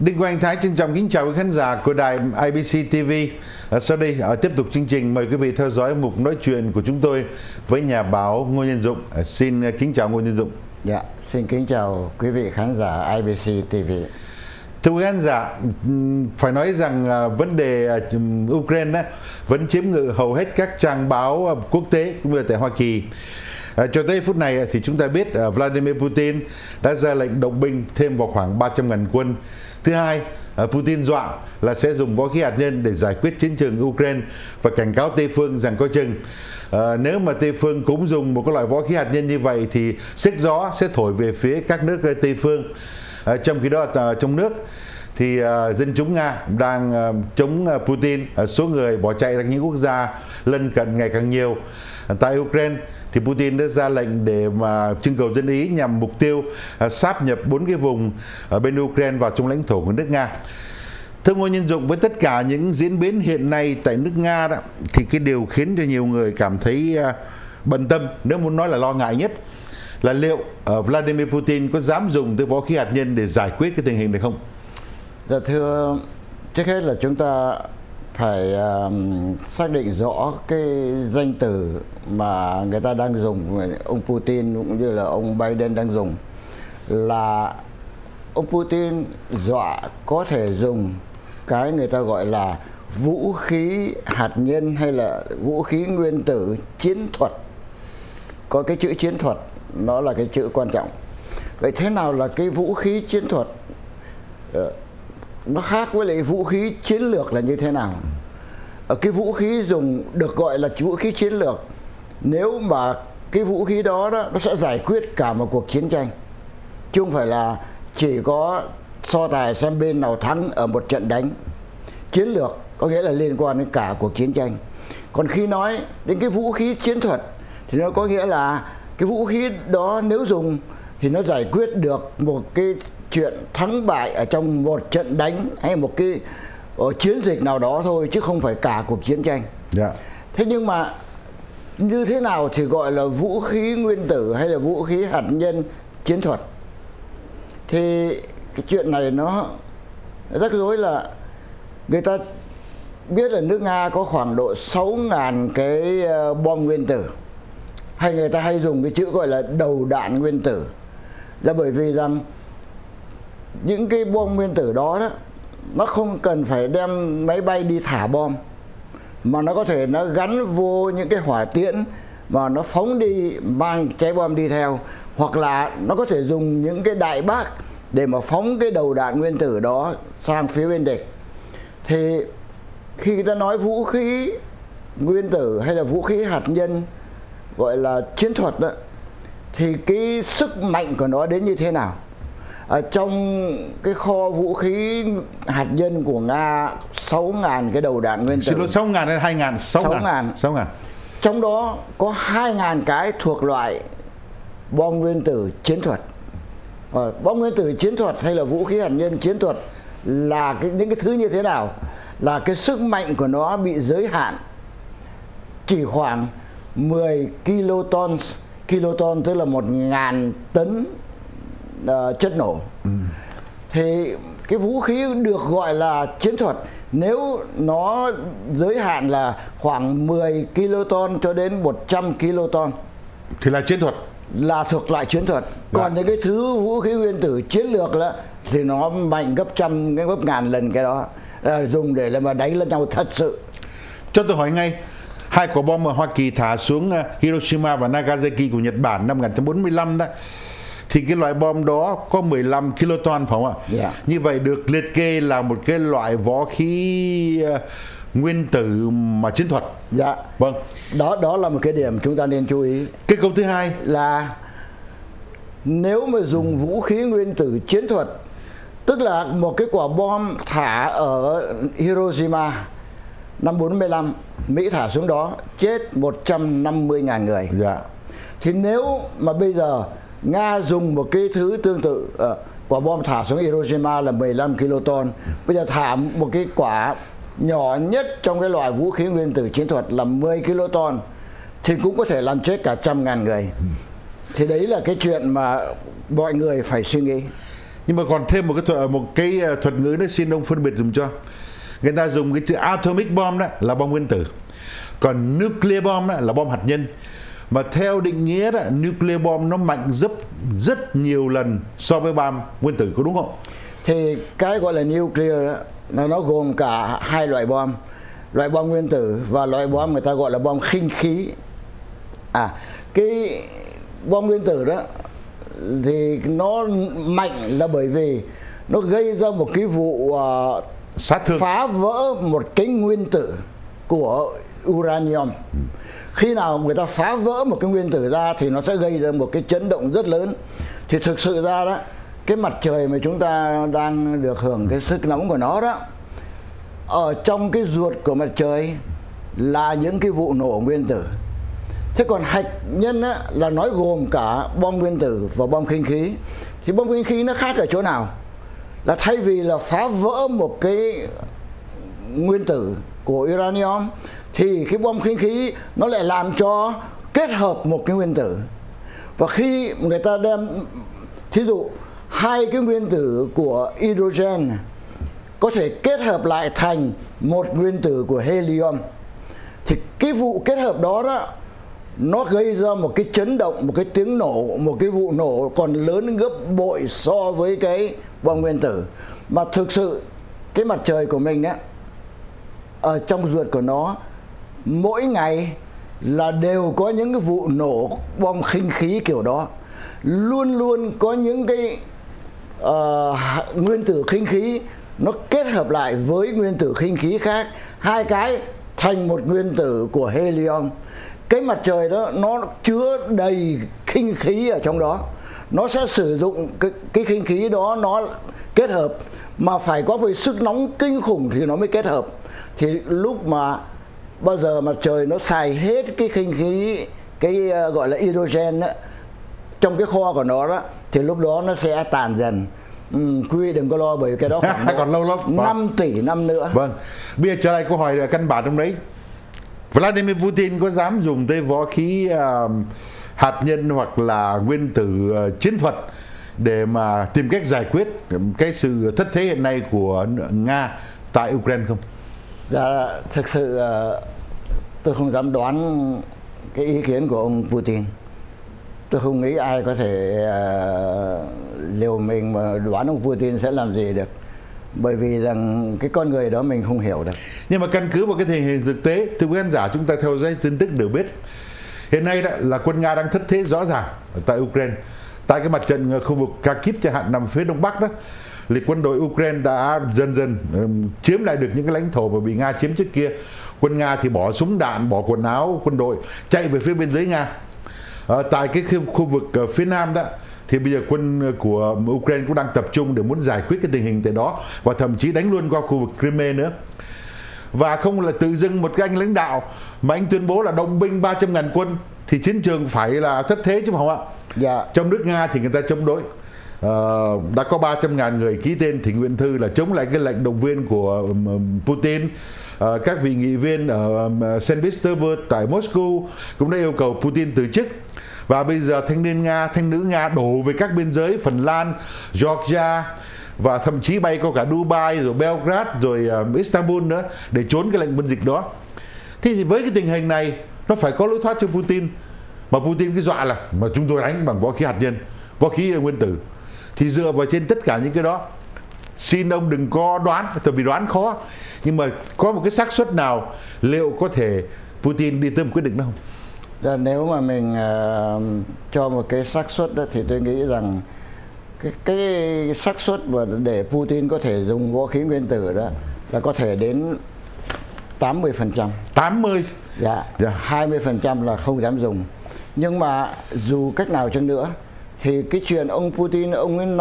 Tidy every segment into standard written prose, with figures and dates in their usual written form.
Đinh Quang Thái trân trọng kính chào quý khán giả của đài IBC TV. Sau đây tiếp tục chương trình, mời quý vị theo dõi mục nói chuyện của chúng tôi với nhà báo Ngô Nhân Dụng. Xin kính chào Ngô Nhân Dụng. Dạ, xin kính chào quý vị khán giả IBC TV. Thưa quý khán giả, phải nói rằng vấn đề Ukraine vẫn chiếm ngự hầu hết các trang báo quốc tế cũng như tại Hoa Kỳ. Cho tới phút này thì chúng ta biết Vladimir Putin đã ra lệnh động binh thêm vào khoảng 300.000 quân. Thứ hai, Putin dọa là sẽ dùng vũ khí hạt nhân để giải quyết chiến trường Ukraine và cảnh cáo Tây phương rằng coi chừng nếu mà Tây phương cũng dùng một cái loại vũ khí hạt nhân như vậy thì sức gió sẽ thổi về phía các nước Tây phương. Trong khi đó trong nước thì dân chúng Nga đang chống Putin, số người bỏ chạy ra những quốc gia lân cận ngày càng nhiều. Tại Ukraine thì Putin đã ra lệnh để mà trưng cầu dân ý nhằm mục tiêu sáp nhập 4 cái vùng ở bên Ukraine vào trong lãnh thổ của nước Nga. Thưa Ngô Nhân Dụng, với tất cả những diễn biến hiện nay tại nước Nga đó, thì cái điều khiến cho nhiều người cảm thấy bận tâm, nếu muốn nói là lo ngại nhất, là liệu Vladimir Putin có dám dùng tới vũ khí hạt nhân để giải quyết cái tình hình này không? Dạ thưa, trước hết là chúng ta phải xác định rõ cái danh từ mà người ta đang dùng, ông Putin cũng như là ông Biden đang dùng, là ông Putin dọa có thể dùng cái người ta gọi là vũ khí hạt nhân hay là vũ khí nguyên tử chiến thuật. Có cái chữ chiến thuật, nó là cái chữ quan trọng. Vậy thế nào là cái vũ khí chiến thuật? Nó khác với lại vũ khí chiến lược là như thế nào? Cái vũ khí dùng được gọi là vũ khí chiến lược nếu mà cái vũ khí đó nó sẽ giải quyết cả một cuộc chiến tranh, chứ không phải là chỉ có so tài xem bên nào thắng ở một trận đánh. Chiến lược có nghĩa là liên quan đến cả cuộc chiến tranh. Còn khi nói đến cái vũ khí chiến thuật thì nó có nghĩa là cái vũ khí đó nếu dùng thì nó giải quyết được một cái chuyện thắng bại ở trong một trận đánh hay một cái chiến dịch nào đó thôi, chứ không phải cả cuộc chiến tranh. Thế nhưng mà như thế nào thì gọi là vũ khí nguyên tử hay là vũ khí hạt nhân chiến thuật? Thì cái chuyện này nó rắc rối. Là người ta biết là nước Nga có khoảng độ 6.000 cái bom nguyên tử, hay người ta hay dùng cái chữ gọi là đầu đạn nguyên tử, là bởi vì rằng những cái bom nguyên tử đó nó không cần phải đem máy bay đi thả bom, mà nó có thể nó gắn vô những cái hỏa tiễn mà nó phóng đi, mang trái bom đi theo, hoặc là nó có thể dùng những cái đại bác để mà phóng cái đầu đạn nguyên tử đó sang phía bên địch. Thì khi người ta nói vũ khí nguyên tử hay là vũ khí hạt nhân gọi là chiến thuật đó, thì cái sức mạnh của nó đến như thế nào? Ở trong cái kho vũ khí hạt nhân của Nga 6.000 cái đầu đạn nguyên tử. Xin lỗi, 6.000 hay 2.000? 6.000. Trong đó có 2.000 cái thuộc loại bom nguyên tử chiến thuật. Bom nguyên tử chiến thuật hay là vũ khí hạt nhân chiến thuật là những cái thứ như thế nào? Là cái sức mạnh của nó bị giới hạn chỉ khoảng 10 kiloton. Kiloton tức là 1.000 tấn chất nổ. Thì cái vũ khí được gọi là chiến thuật nếu nó giới hạn là khoảng 10 kiloton cho đến 100 kiloton thì là chiến thuật, là thuộc loại chiến thuật. Còn những cái thứ vũ khí nguyên tử chiến lược đó, thì nó mạnh gấp trăm, gấp ngàn lần cái đó, dùng để mà đánh lẫn nhau thật sự. Cho tôi hỏi ngay, hai quả bom mà Hoa Kỳ thả xuống Hiroshima và Nagasaki của Nhật Bản năm 1945 đó, thì cái loại bom đó có 15 kiloton phải không ạ? Như vậy được liệt kê là một cái loại vũ khí nguyên tử mà chiến thuật. Vâng. Đó là một cái điểm chúng ta nên chú ý. Cái câu thứ hai là nếu mà dùng vũ khí nguyên tử chiến thuật, tức là một cái quả bom thả ở Hiroshima năm 45, Mỹ thả xuống đó chết 150.000 người. Thì nếu mà bây giờ Nga dùng một cái thứ tương tự, quả bom thả xuống Hiroshima là 15 kiloton, bây giờ thả một cái quả nhỏ nhất trong cái loại vũ khí nguyên tử chiến thuật là 10 kiloton, thì cũng có thể làm chết cả 100.000 người. Thì đấy là cái chuyện mà mọi người phải suy nghĩ. Nhưng mà còn thêm một cái thuật ngữ nữa, xin ông phân biệt dùm cho. Người ta dùng cái chữ atomic bomb đó là bom nguyên tử, còn nuclear bomb đó là bom hạt nhân. Mà theo định nghĩa đó, nuclear bomb nó mạnh rất nhiều lần so với bom nguyên tử, có đúng không? Thì cái gọi là nuclear đó, nó gồm cả hai loại bom, loại bom nguyên tử và loại bom người ta gọi là bom khinh khí. Cái bom nguyên tử đó thì nó mạnh là bởi vì nó gây ra một cái vụ sát thương, phá vỡ một cái nguyên tử của uranium. Khi nào người ta phá vỡ một cái nguyên tử ra thì nó sẽ gây ra một cái chấn động rất lớn. Thì thực sự ra đó, cái mặt trời mà chúng ta đang được hưởng cái sức nóng của nó đó, ở trong cái ruột của mặt trời là những cái vụ nổ nguyên tử. Thế còn hạt nhân á, là nói gồm cả bom nguyên tử và bom khinh khí. Thì bom khinh khí nó khác ở chỗ nào? Là thay vì là phá vỡ một cái nguyên tử của uranium thì cái bom khinh khí nó lại làm cho kết hợp một cái nguyên tử. Và khi người ta đem, thí dụ hai cái nguyên tử của hydrogen có thể kết hợp lại thành một nguyên tử của helium, thì cái vụ kết hợp đó đó nó gây ra một cái chấn động, một cái tiếng nổ, một cái vụ nổ còn lớn gấp bội so với cái bom nguyên tử. Mà thực sự cái mặt trời của mình á, ở trong ruột của nó mỗi ngày là đều có những cái vụ nổ bom khinh khí kiểu đó. Luôn luôn có những cái nguyên tử khinh khí nó kết hợp lại với nguyên tử khinh khí khác, hai cái thành một nguyên tử của helium. Cái mặt trời đó nó chứa đầy khinh khí ở trong đó, nó sẽ sử dụng cái khinh khí đó nó kết hợp, mà phải có một sức nóng kinh khủng thì nó mới kết hợp. Thì lúc mà bao giờ mặt trời nó xài hết cái khinh khí, cái gọi là hydrogen đó, trong cái kho của nó đó, thì lúc đó nó sẽ tàn dần. Quý vị đừng có lo, bởi cái đó khoảng còn lâu lắm, 5 tỷ năm nữa. Vâng, bây giờ trở lại câu hỏi căn bản trong đấy, Vladimir Putin có dám dùng tới võ khí hạt nhân hoặc là nguyên tử chiến thuật để mà tìm cách giải quyết cái sự thất thế hiện nay của Nga tại Ukraine không? Dạ, thực sự tôi không dám đoán cái ý kiến của ông Putin. Tôi không nghĩ ai có thể liều mình mà đoán ông Putin sẽ làm gì được, bởi vì rằng cái con người đó mình không hiểu được. Nhưng mà căn cứ vào cái tình hình thực tế, thưa quý khán giả, chúng ta theo dõi tin tức đều biết hiện nay đó là quân Nga đang thất thế rõ ràng tại Ukraine. Tại cái mặt trận khu vực Kharkiv chẳng hạn, nằm phía đông bắc đó, thì quân đội Ukraine đã dần dần chiếm lại được những cái lãnh thổ mà bị Nga chiếm trước kia. Quân Nga thì bỏ súng đạn, bỏ quần áo quân đội, chạy về phía biên giới Nga. Tại cái khu vực phía nam đó thì bây giờ quân của Ukraine cũng đang tập trung để muốn giải quyết cái tình hình tại đó, và thậm chí đánh luôn qua khu vực Crimea nữa. Và không là tự dưng một cái anh lãnh đạo mà anh tuyên bố là động binh 300.000 quân thì chiến trường phải là thất thế chứ không ạ? Dạ. Trong nước Nga thì người ta chống đối. Đã có 300.000 người ký tên thỉnh nguyện thư là chống lại cái lệnh động viên của Putin. Các vị nghị viên ở Saint Petersburg tại Moscow cũng đã yêu cầu Putin từ chức. Và bây giờ thanh niên Nga, thanh nữ Nga đổ về các biên giới Phần Lan, Georgia, và thậm chí bay qua cả Dubai, rồi Belgrade, rồi Istanbul nữa để trốn cái lệnh binh dịch đó. Thì với cái tình hình này, nó phải có lối thoát cho Putin. Mà Putin cứ dọa là mà chúng tôi đánh bằng võ khí hạt nhân, võ khí nguyên tử. Thì dựa vào trên tất cả những cái đó, xin ông đừng có đoán, tại vì đoán khó. Nhưng mà có một cái xác suất nào liệu có thể Putin đi tới một quyết định đó không? Nếu mà mình cho một cái xác suất đó thì tôi nghĩ rằng cái xác suất mà để Putin có thể dùng vũ khí nguyên tử đó là có thể đến 80%. 80? Dạ. 20% là không dám dùng. Nhưng mà dù cách nào chăng nữa thì cái chuyện ông Putin ông ấy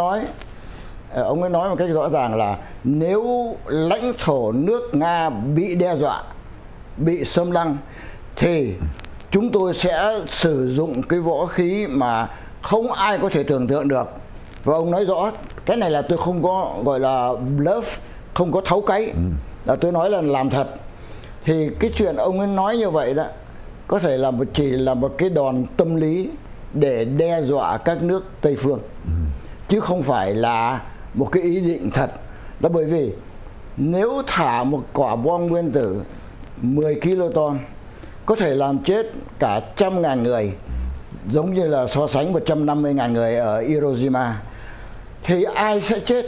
nói một cách rõ ràng là nếu lãnh thổ nước Nga bị đe dọa, bị xâm lăng thì chúng tôi sẽ sử dụng cái võ khí mà không ai có thể tưởng tượng được. Và ông nói rõ, cái này là tôi không có gọi là bluff, không có tháo cáy, là tôi nói là làm thật. Thì cái chuyện ông ấy nói như vậy đó có thể là chỉ là một cái đòn tâm lý để đe dọa các nước Tây phương, chứ không phải là một cái ý định thật. Đó bởi vì nếu thả một quả bom nguyên tử 10 kiloton có thể làm chết cả 100.000 người, giống như là so sánh 150.000 người ở Hiroshima, thì ai sẽ chết?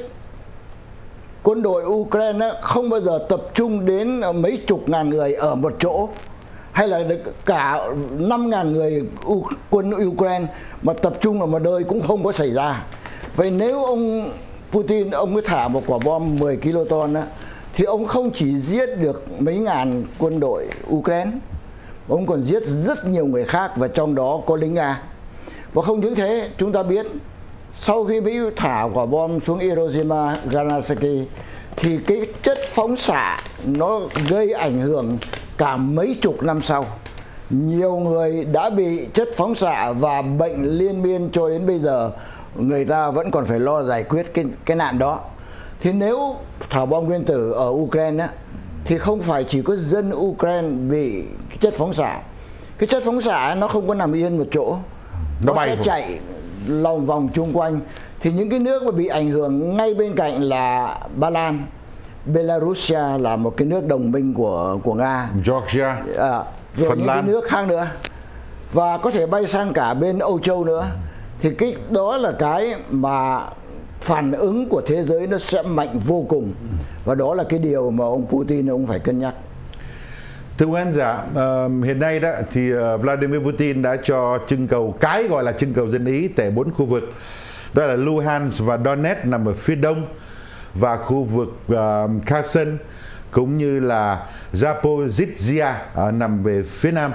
Quân đội Ukraine không bao giờ tập trung đến mấy chục ngàn người ở một chỗ, hay là cả 5.000 người quân Ukraine mà tập trung ở một nơi cũng không có xảy ra. Vậy nếu ông Putin ông mới thả một quả bom 10 kiloton á, thì ông không chỉ giết được mấy ngàn quân đội Ukraine, ông còn giết rất nhiều người khác, và trong đó có lính Nga. Và không những thế, chúng ta biết sau khi Mỹ thả quả bom xuống Hiroshima, Nagasaki, thì cái chất phóng xạ nó gây ảnh hưởng cả mấy chục năm sau. Nhiều người đã bị chất phóng xạ và bệnh liên miên cho đến bây giờ, người ta vẫn còn phải lo giải quyết cái nạn đó. Thì nếu thả bom nguyên tử ở Ukraine thì không phải chỉ có dân Ukraine bị chất phóng xạ. Cái chất phóng xạ nó không có nằm yên một chỗ, nó sẽ chạy lòng vòng chung quanh. Thì những cái nước mà bị ảnh hưởng ngay bên cạnh là Ba Lan, Belarusia là một cái nước đồng minh của Nga, Georgia, rồi Phần những Lan, cái nước khác nữa, và có thể bay sang cả bên Âu Châu nữa. Thì cái đó là cái mà phản ứng của thế giới nó sẽ mạnh vô cùng, và đó là cái điều mà ông Putin ông phải cân nhắc. Thưa quý khán giả, hiện nay đó thì Vladimir Putin đã cho trưng cầu, cái gọi là trưng cầu dân Ý tại 4 khu vực, đó là Luhansk và Donetsk nằm ở phía đông, và khu vực Kherson cũng như là Zaporizhzhia nằm về phía nam.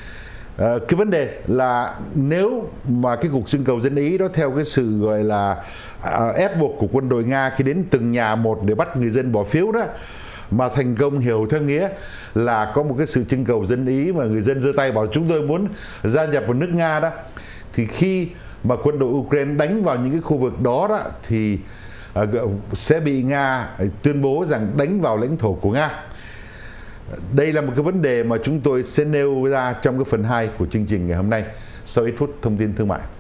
Cái vấn đề là nếu mà cái cuộc trưng cầu dân Ý đó theo cái sự gọi là ép buộc của quân đội Nga khi đến từng nhà một để bắt người dân bỏ phiếu đó, mà thành công hiểu theo nghĩa là có một cái sự trưng cầu dân Ý mà người dân giơ tay bảo chúng tôi muốn gia nhập vào nước Nga đó, thì khi mà quân đội Ukraine đánh vào những cái khu vực đó thì sẽ bị Nga tuyên bố rằng đánh vào lãnh thổ của Nga. Đây là một cái vấn đề mà chúng tôi sẽ nêu ra trong cái phần 2 của chương trình ngày hôm nay sau ít phút thông tin thương mại.